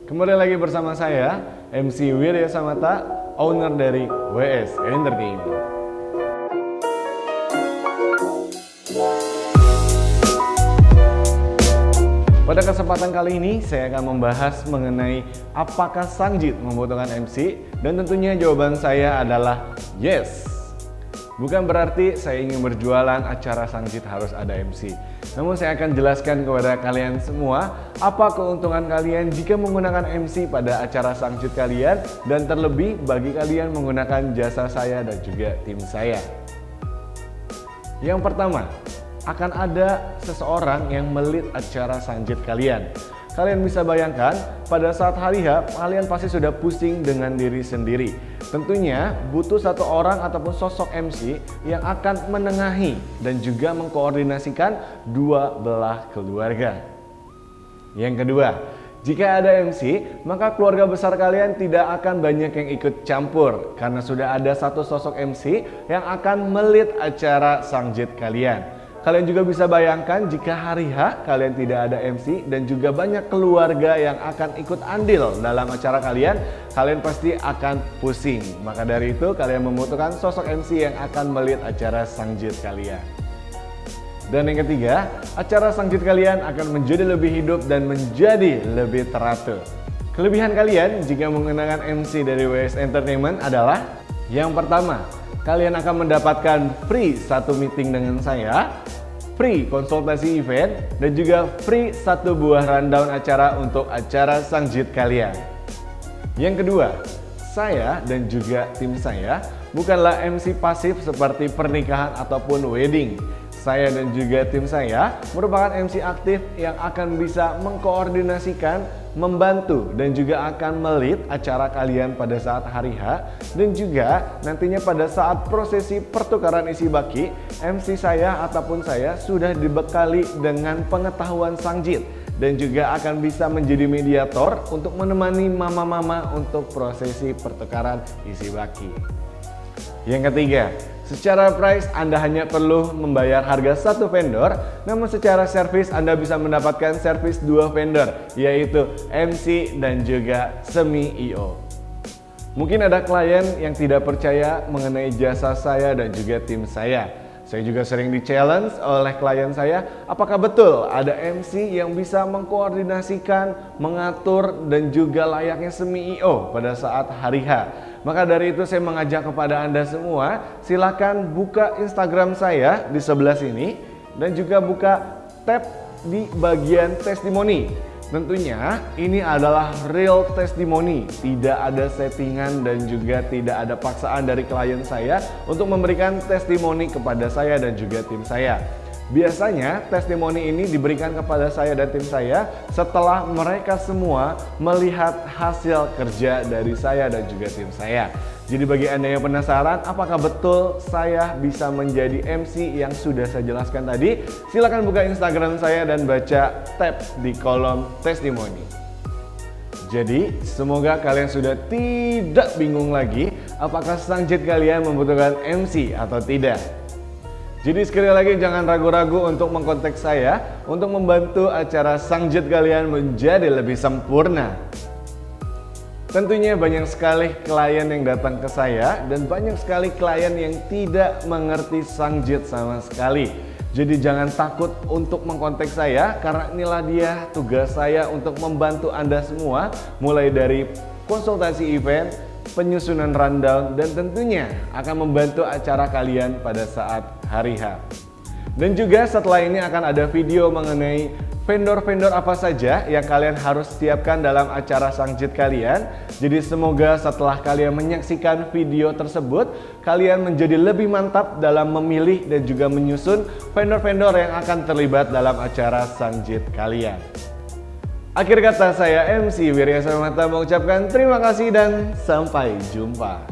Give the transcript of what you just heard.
Kembali lagi bersama saya, MC Wirya Samata, owner dari WS Entertainment. Pada kesempatan kali ini, saya akan membahas mengenai apakah Sangjit membutuhkan MC, dan tentunya jawaban saya adalah yes. Bukan berarti saya ingin berjualan acara Sangjit harus ada MC. Namun saya akan jelaskan kepada kalian semua apa keuntungan kalian jika menggunakan MC pada acara Sangjit kalian, dan terlebih bagi kalian menggunakan jasa saya dan juga tim saya. Yang pertama, akan ada seseorang yang melit acara Sangjit kalian. Kalian bisa bayangkan, pada saat hari H, kalian pasti sudah pusing dengan diri sendiri. Tentunya butuh satu orang ataupun sosok MC yang akan menengahi dan juga mengkoordinasikan dua belah keluarga. Yang kedua, jika ada MC, maka keluarga besar kalian tidak akan banyak yang ikut campur, karena sudah ada satu sosok MC yang akan melit acara Sangjit kalian. Kalian juga bisa bayangkan jika hari H kalian tidak ada MC dan juga banyak keluarga yang akan ikut andil dalam acara kalian, kalian pasti akan pusing. Maka dari itu kalian membutuhkan sosok MC yang akan melit acara Sangjit kalian. Dan yang ketiga, acara Sangjit kalian akan menjadi lebih hidup dan menjadi lebih teratur. Kelebihan kalian jika menggunakan MC dari WS Entertainment adalah: yang pertama, kalian akan mendapatkan free satu meeting dengan saya, free konsultasi event, dan juga free satu buah rundown acara untuk acara Sangjit kalian. Yang kedua, saya dan juga tim saya bukanlah MC pasif seperti pernikahan ataupun wedding. Saya dan juga tim saya merupakan MC aktif yang akan bisa mengkoordinasikan, membantu, dan juga akan melit acara kalian pada saat hari H, dan juga nantinya pada saat prosesi pertukaran isi baki, MC saya ataupun saya sudah dibekali dengan pengetahuan Sangjit dan juga akan bisa menjadi mediator untuk menemani mama-mama untuk prosesi pertukaran isi baki. Yang ketiga, secara price Anda hanya perlu membayar harga satu vendor, namun secara servis Anda bisa mendapatkan servis dua vendor, yaitu MC dan juga semi IO. Mungkin ada klien yang tidak percaya mengenai jasa saya dan juga tim saya. Saya juga sering di-challenge oleh klien saya, apakah betul ada MC yang bisa mengkoordinasikan, mengatur, dan juga layaknya semi IO pada saat hari H. Maka dari itu saya mengajak kepada Anda semua, silakan buka Instagram saya di sebelah sini dan juga buka tab di bagian testimoni. Tentunya ini adalah real testimoni, tidak ada settingan dan juga tidak ada paksaan dari klien saya untuk memberikan testimoni kepada saya dan juga tim saya. Biasanya testimoni ini diberikan kepada saya dan tim saya setelah mereka semua melihat hasil kerja dari saya dan juga tim saya. Jadi bagi Anda yang penasaran apakah betul saya bisa menjadi MC yang sudah saya jelaskan tadi, silakan buka Instagram saya dan baca tab di kolom testimoni. Jadi semoga kalian sudah tidak bingung lagi apakah Sangjit kalian membutuhkan MC atau tidak. Jadi sekali lagi jangan ragu-ragu untuk mengkontak saya untuk membantu acara Sangjit kalian menjadi lebih sempurna. Tentunya banyak sekali klien yang datang ke saya dan banyak sekali klien yang tidak mengerti Sangjit sama sekali. Jadi jangan takut untuk mengkontak saya, karena inilah dia tugas saya untuk membantu Anda semua, mulai dari konsultasi event, penyusunan rundown, dan tentunya akan membantu acara kalian pada saat hari H. Dan juga setelah ini akan ada video mengenai vendor-vendor apa saja yang kalian harus siapkan dalam acara Sangjit kalian. Jadi semoga setelah kalian menyaksikan video tersebut, kalian menjadi lebih mantap dalam memilih dan juga menyusun vendor-vendor yang akan terlibat dalam acara Sangjit kalian. Akhir kata, saya MC Wirya Samata mengucapkan terima kasih dan sampai jumpa.